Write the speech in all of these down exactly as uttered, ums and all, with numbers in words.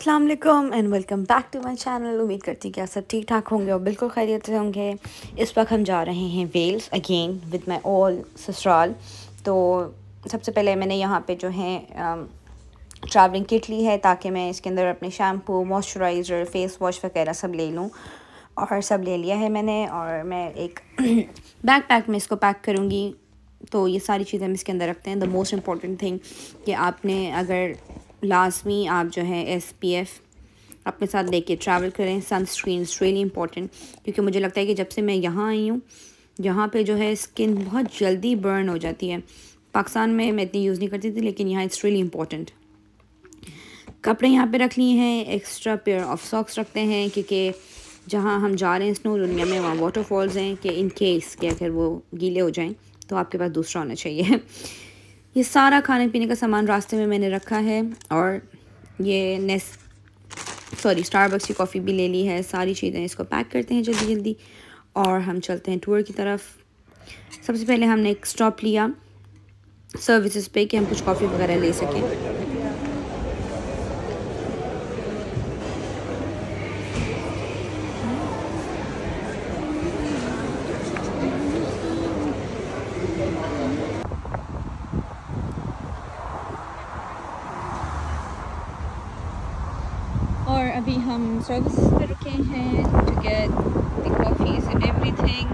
अस्सलाम वालेकुम and welcome back to my channel. उम्मीद करती हूँ कि आप सब ठीक ठाक होंगे और बिल्कुल खैरियत से होंगे। इस वक्त हम जा रहे हैं Wales again with my all ससुराल। तो सबसे पहले मैंने यहाँ पे जो है ट्रैवलिंग किट ली है ताकि मैं इसके अंदर अपने शैम्पू, मॉइस्चराइज़र, फेस वॉश वगैरह सब ले लूँ, और सब ले लिया है मैंने। और मैं एक बैक पैक में इसको पैक करूँगी, तो ये सारी चीज़ें हम इसके अंदर रखते हैं। द मोस्ट इम्पॉर्टेंट थिंग कि आपने अगर लाजमी आप जो है एस पी एफ अपने साथ लेके ट्रैवल करें। सनस्क्रीन इज़ रियली इंपॉर्टेंट, क्योंकि मुझे लगता है कि जब से मैं यहाँ आई हूँ, यहाँ पे जो है स्किन बहुत जल्दी बर्न हो जाती है। पाकिस्तान में मैं इतनी यूज़ नहीं करती थी, लेकिन यहाँ इट्स रियली इंपॉर्टेंट। कपड़े यहाँ पे रख लिए हैं, एक्स्ट्रा पेयर ऑफ सॉक्स रखते हैं, क्योंकि जहाँ हम जा रहे हैं स्नोडोनिया में, वहाँ वाटरफॉल्स हैं कि इन केस के अगर वो गीले हो जाएं तो आपके पास दूसरा होना चाहिए। ये सारा खाने पीने का सामान रास्ते में मैंने रखा है, और ये नेस सॉरी स्टारबक्स की कॉफ़ी भी ले ली है। सारी चीज़ें इसको पैक करते हैं जल्दी जल्दी और हम चलते हैं टूर की तरफ। सबसे पहले हमने एक स्टॉप लिया सर्विसेज पे कि हम कुछ कॉफ़ी वगैरह ले सकें। और अभी हम सर्विसेज पे रुके हैं to get the coffees and everything.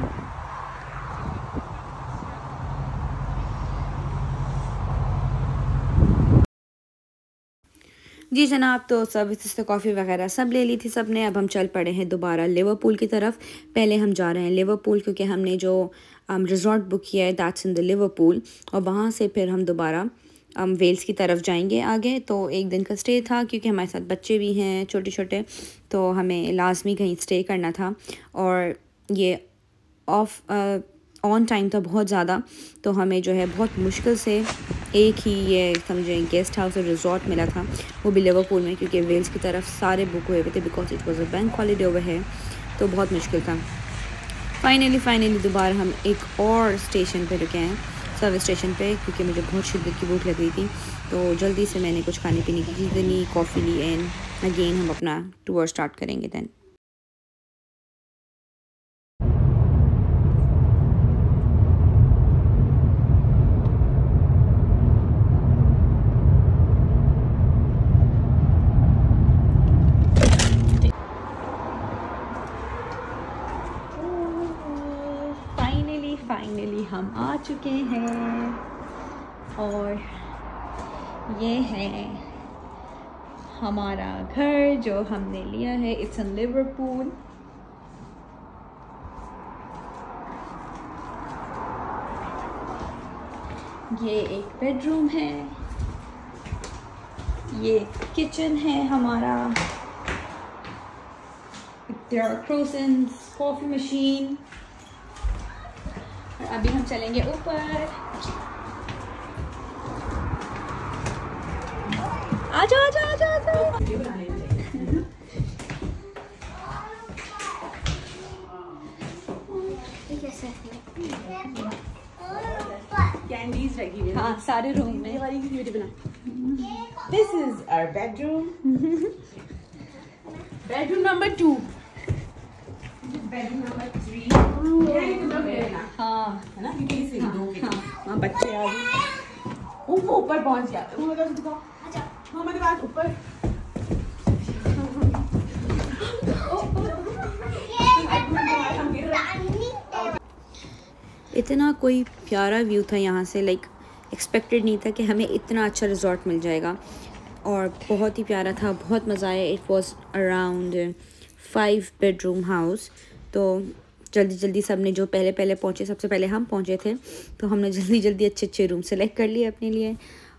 जी जनाब, तो सर्विसेज से कॉफ़ी वगैरह सब ले ली थी सब ने। अब हम चल पड़े हैं दोबारा लिवरपूल की तरफ। पहले हम जा रहे हैं लिवरपूल, क्योंकि हमने जो रिजॉर्ट बुक किया है दैट्स इन द लिवरपूल, और वहाँ से फिर हम दोबारा हम वेल्स की तरफ जाएंगे आगे। तो एक दिन का स्टे था, क्योंकि हमारे साथ बच्चे भी हैं छोटे छोटे, तो हमें लाजमी कहीं स्टे करना था। और ये ऑफ ऑन टाइम था बहुत ज़्यादा, तो हमें जो है बहुत मुश्किल से एक ही ये समझें गेस्ट हाउस और रिजॉर्ट मिला था, वो भी लिवरपूल में, क्योंकि वेल्स की तरफ सारे बुक हुए हुए थे because it was a bank holiday over है, तो बहुत मुश्किल था। फाइनली फाइनली दोबारा हम एक और स्टेशन पे रुके हैं, सर्विस स्टेशन पे, क्योंकि मुझे बहुत शिद्दत की भूख लग रही थी। तो जल्दी से मैंने कुछ खाने पीने की चीज़ें ली, कॉफ़ी ली, एंड अगेन हम अपना टूर स्टार्ट करेंगे दैन। फाइनली फाइनली हम आ चुके हैं, और ये है हमारा घर जो हमने लिया है। It's in Liverpool. ये एक बेडरूम है, ये किचन है हमारा, there are croissants, coffee machine. और अभी हम चलेंगे ऊपर। आजा आजा आजा आजा। कैंडीज रखी हुई है। हाँ, सारे रूम में। This is our bedroom. Bedroom number two. Bedroom number three. हाँ है ना, क्योंकि इसे दो के हाँ, बच्चे आ गए। वो ऊपर पहुंच गया। वो लगा तुझको अच्छा हाँ मेरे पास ऊपर। इतना कोई प्यारा व्यू था यहाँ से, लाइक एक्सपेक्टेड नहीं था कि हमें इतना अच्छा रिजॉर्ट मिल जाएगा, और बहुत ही प्यारा था, बहुत मज़ा आया। It was around five bedroom house. तो जल्दी जल्दी सब ने जो पहले पहले पहुँचे, सबसे पहले हम पहुँचे थे, तो हमने जल्दी जल्दी अच्छे अच्छे रूम सेलेक्ट कर लिए अपने लिए।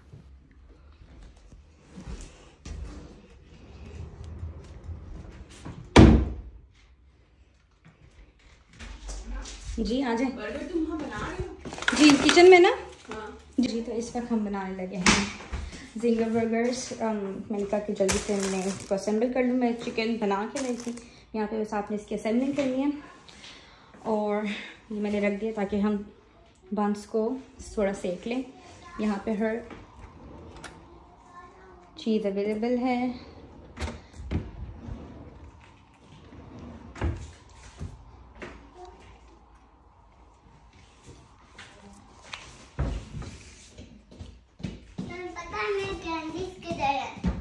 जी आ जाए। बर्गर तुम हाँ बना रहे हो? जी किचन में ना। हाँ जी, तो इस वक्त हम बनाने लगे हैं जिंगर बर्गर्स। मैंने कहा कि जल्दी से मैं इसको असेंबल कर लूँ। मैं चिकन बना के लाई थी, यहाँ पे बस आपने इसकी असेंबलिंग करनी है, और ये मैंने रख दिया ताकि हम बंस को थोड़ा सेक लें। यहाँ पे हर चीज़ अवेलेबल है,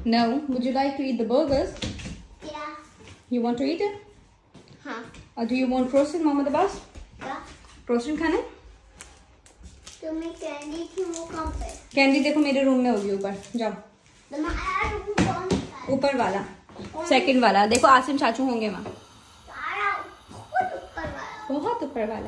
No. Would you like to eat the burgers? Yeah. You want to eat it? हाँ. Or do you want croissant, Mohammed Abbas? क्या? croissant खाना है? तुम्हें कैंडी थी वो कहाँ पे? कैंडी देखो मेरे रूम में होगी ऊपर, जाओ। तुम्हारा रूम कौन सा है? ऊपर वाला, सेकंड वाला। देखो आसिम चाचू होंगे वहाँ। सारा बहुत ऊपर वाला। बहुत ऊपर वाला।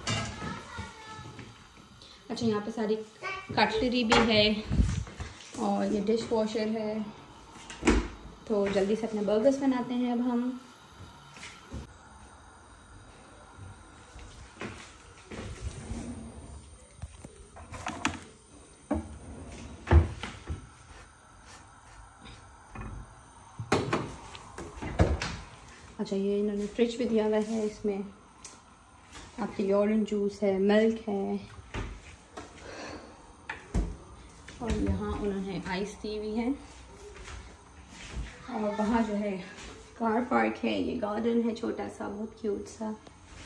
अच्छा यहाँ पे सारी कटलरी भी है और ये डिश वॉशर है। तो जल्दी से अपने बर्गर्स बनाते हैं अब हम। अच्छा ये इन्होंने फ्रिज भी दिया हुआ है, इसमें आपकी ऑरेंज जूस है, मिल्क है और यहाँ उन्होंने आइस दी हुई है। और वहाँ जो है कार पार्क है, ये गार्डन है छोटा सा, बहुत क्यूट सा।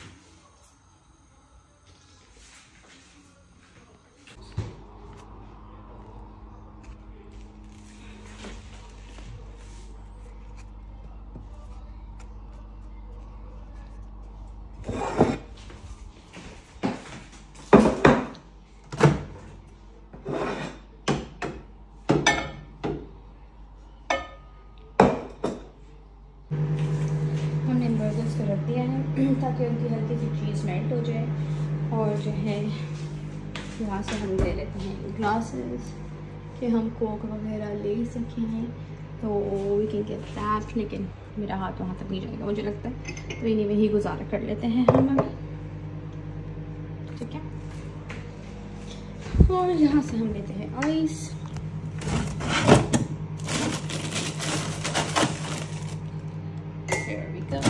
रख दिया है ताकि उनकी हल्की सी चीज़ मेल्ट हो जाए। और जो है यहाँ से हम ले लेते हैं ग्लासेस कि हम कोक वगैरह ले सकें। तो वी कैन गेट दैट, लेकिन मेरा हाथ वहाँ तक नहीं जाएगा मुझे लगता है, तो इन्हीं में ही गुजारा कर लेते हैं हम अभी, ठीक है। और यहाँ से हम लेते हैं आइस। There we go.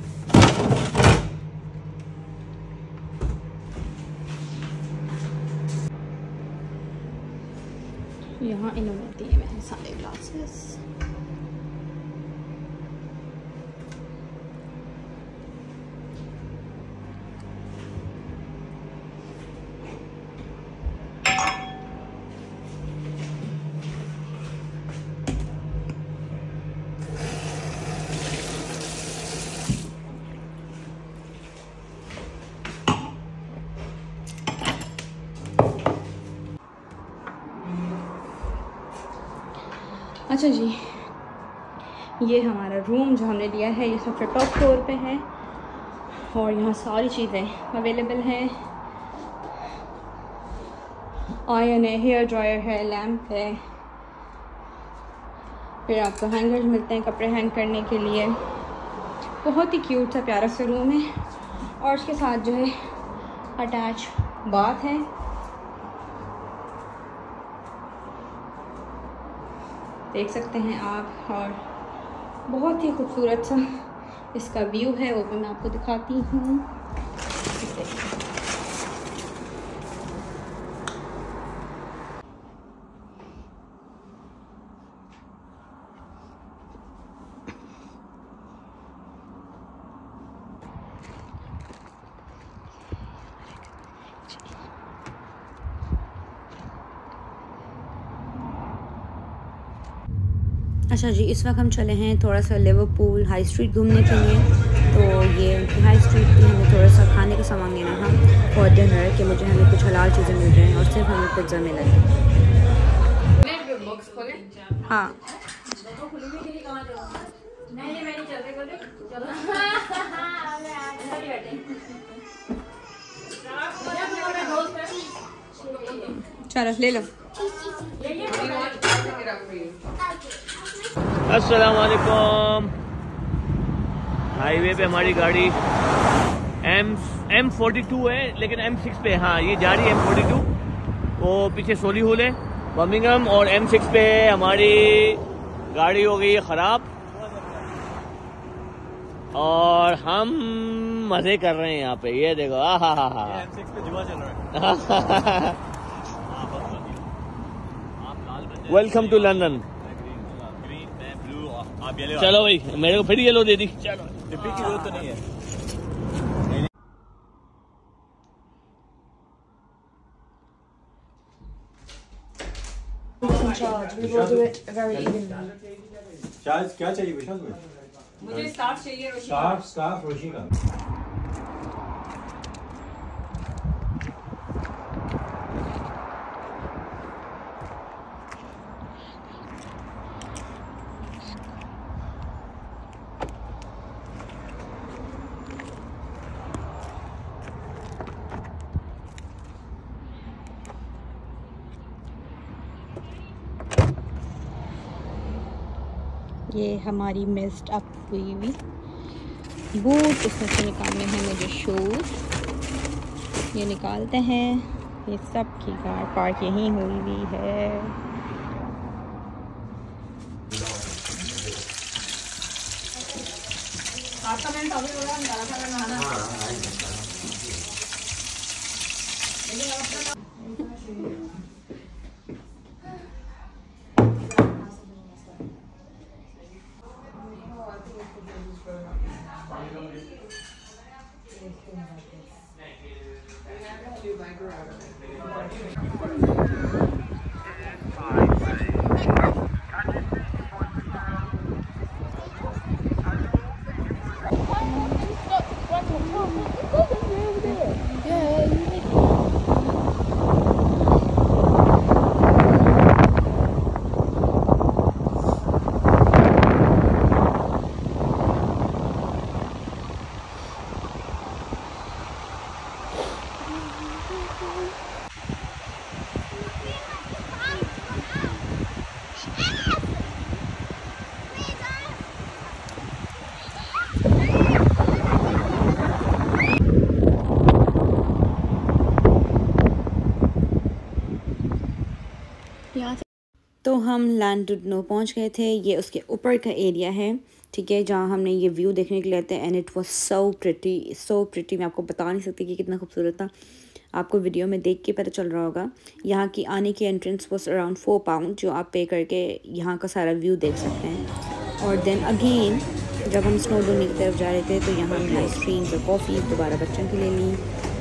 यहाँ इन्होंने दिए मैंने सारे ग्लासेस। अच्छा जी, ये हमारा रूम जो हमने लिया है ये सबसे टॉप फ्लोर पे है और यहाँ सारी चीज़ें अवेलेबल हैं। आयरन है, हेयर ड्रायर है, लैम्प है, फिर आपको हैंगर्स मिलते हैं कपड़े हैंग करने के लिए। बहुत ही क्यूट सा प्यारा सा रूम है और उसके साथ जो है अटैच बाथ है। देख सकते हैं आप, और बहुत ही खूबसूरत सा इसका व्यू है, वो भी मैं आपको दिखाती हूँ। अच्छा जी, इस वक्त हम चले हैं थोड़ा सा लिवरपूल हाई स्ट्रीट घूमने के लिए। तो ये हाई स्ट्रीट पे हमें थोड़ा सा खाने का सामान लेना था फॉर डिनर, कि मुझे हमें कुछ हलाल चीज़ें मिल रही हैं और सिर्फ हमें पिज़्ज़ा मिला है। हाँ चलो ले लो। अस्सलाम वालेकुम। हाईवे पे हमारी गाड़ी एम एम फोर्टी टू है, लेकिन एम सिक्स पे, हाँ ये जा रही है एम फोर्टी टू। वो पीछे सोली हुल है बर्मिंघम, और एम सिक्स पे हमारी गाड़ी हो गई है ख़राब और हम मज़े कर रहे हैं यहाँ पे। ये देखो, आ हा हा हा, एम सिक्स पे जुआ चल रहा है। Welcome to London. चलो भाई, मेरे को फिर येलो दे दी। चलो, डिब्बी की जरूरत तो नहीं है। in charge. We will do it very evenly. Charge क्या चाहिए विशाल तुम्हें? मुझे स्कार्फ चाहिए रोशी। स्कार्फ स्कार्फ रोशी का। ये हमारी मिस्ड अप हुई हुई बूट, इसमें से निकालने हैं मुझे शूज़, ये निकालते हैं। ये सब की कार पार्क यहीं हुई हुई है। आपका मैंने टॉपिक बोला निकाला था नहाना। तो हम लैंडुडनो पहुंच गए थे। ये उसके ऊपर का एरिया है, ठीक है, जहां हमने ये व्यू देखने के लिए आते हैं। And it was so pretty, so pretty. मैं आपको बता नहीं सकती कि कितना खूबसूरत था। आपको वीडियो में देख के पता चल रहा होगा। यहाँ की आने की entrance was around four pound, जो आप पे करके यहाँ का सारा व्यू देख सकते हैं। और देन अगेन जब हम स्नोडोनी की तरफ जा रहे थे तो यहाँ हमने आइसक्रीम्स और कॉफ़ी दोबारा बच्चों के लिए ली।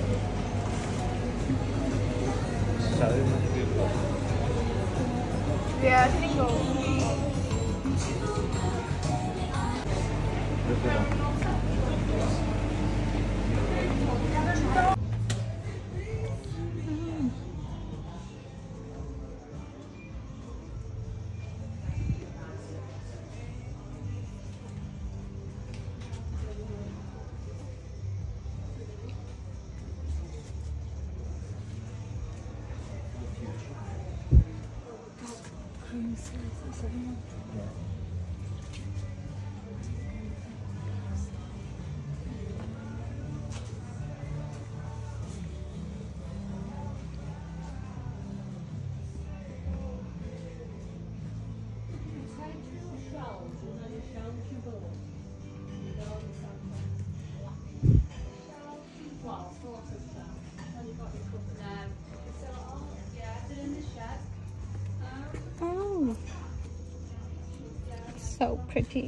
Yeah, I think so. Oh, so pretty.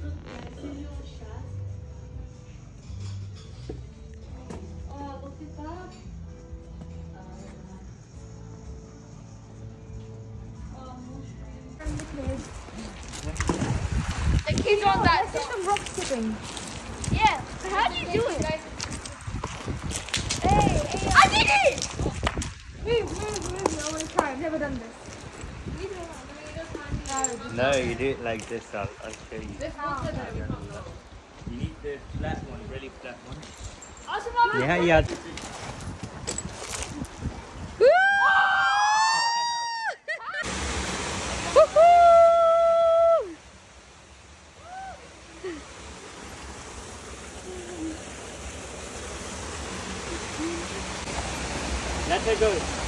The kids on that. This is some rock skipping. Yeah. How do you do it? Hey, hey, I did it! Move, move, move. I want to try. I've never done this. No, you do it like this. I'll, I'll show you. This one's the You need the flat one, really flat one. Awesome, Mama. Yeah, yeah. Let her go.